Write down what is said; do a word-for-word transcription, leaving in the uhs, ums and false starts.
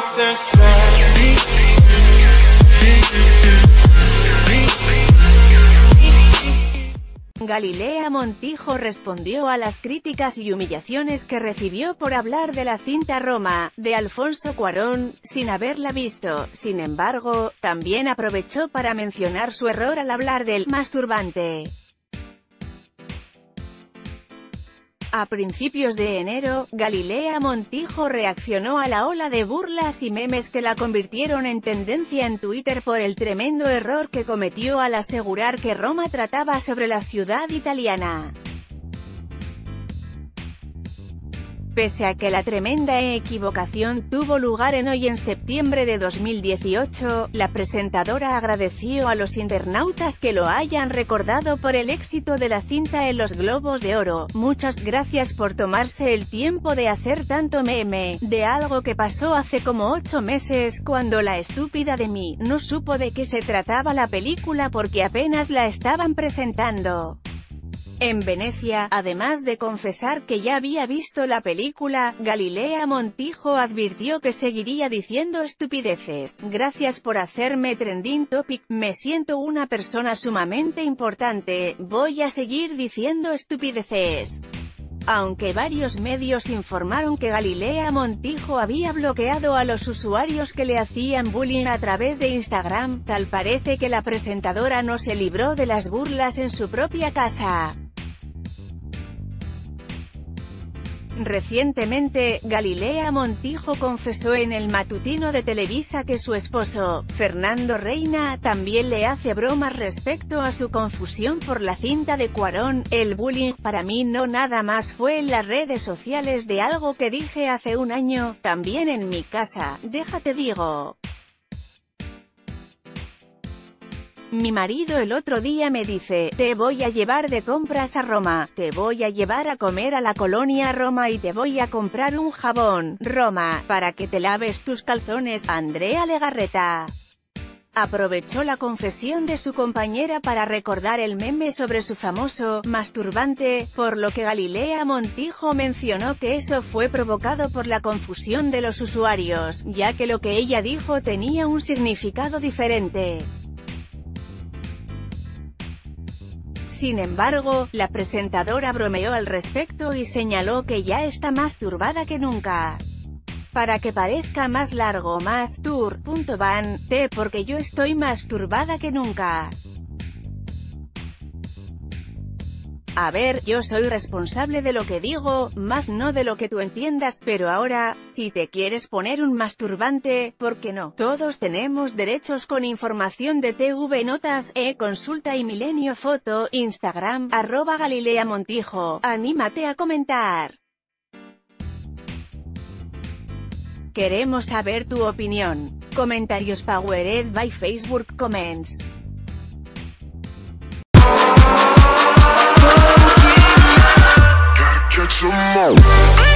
Galilea Montijo respondió a las críticas y humillaciones que recibió por hablar de la cinta Roma, de Alfonso Cuarón, sin haberla visto. Sin embargo, también aprovechó para mencionar su error al hablar del masturbante. A principios de enero, Galilea Montijo reaccionó a la ola de burlas y memes que la convirtieron en tendencia en Twitter por el tremendo error que cometió al asegurar que Roma trataba sobre la ciudad italiana. Pese a que la tremenda equivocación tuvo lugar en hoy en septiembre de dos mil dieciocho, la presentadora agradeció a los internautas que lo hayan recordado por el éxito de la cinta en los Globos de Oro. Muchas gracias por tomarse el tiempo de hacer tanto meme, de algo que pasó hace como ocho meses, cuando la estúpida de mí no supo de qué se trataba la película porque apenas la estaban presentando en Venecia. Además de confesar que ya había visto la película, Galilea Montijo advirtió que seguiría diciendo estupideces. Gracias por hacerme trending topic, me siento una persona sumamente importante, voy a seguir diciendo estupideces. Aunque varios medios informaron que Galilea Montijo había bloqueado a los usuarios que le hacían bullying a través de Instagram, tal parece que la presentadora no se libró de las burlas en su propia casa. Recientemente, Galilea Montijo confesó en el matutino de Televisa que su esposo, Fernando Reina, también le hace bromas respecto a su confusión por la cinta de Cuarón. El bullying, para mí no nada más fue en las redes sociales de algo que dije hace un año, también en mi casa, déjate digo. Mi marido el otro día me dice, te voy a llevar de compras a Roma, te voy a llevar a comer a la colonia Roma y te voy a comprar un jabón, Roma, para que te laves tus calzones. Andrea Legarreta aprovechó la confesión de su compañera para recordar el meme sobre su famoso masturbante, por lo que Galilea Montijo mencionó que eso fue provocado por la confusión de los usuarios, ya que lo que ella dijo tenía un significado diferente. Sin embargo, la presentadora bromeó al respecto y señaló que ya está más turbada que nunca. Para que parezca más largo, más tour, punto van, te, porque yo estoy más turbada que nunca. A ver, yo soy responsable de lo que digo, más no de lo que tú entiendas, pero ahora, si te quieres poner un masturbante, ¿por qué no? Todos tenemos derechos. Con información de T V Notas, e-consulta y Milenio Foto, Instagram, arroba Galilea Montijo. Anímate a comentar. Queremos saber tu opinión. Comentarios powered by Facebook Comments. Some more.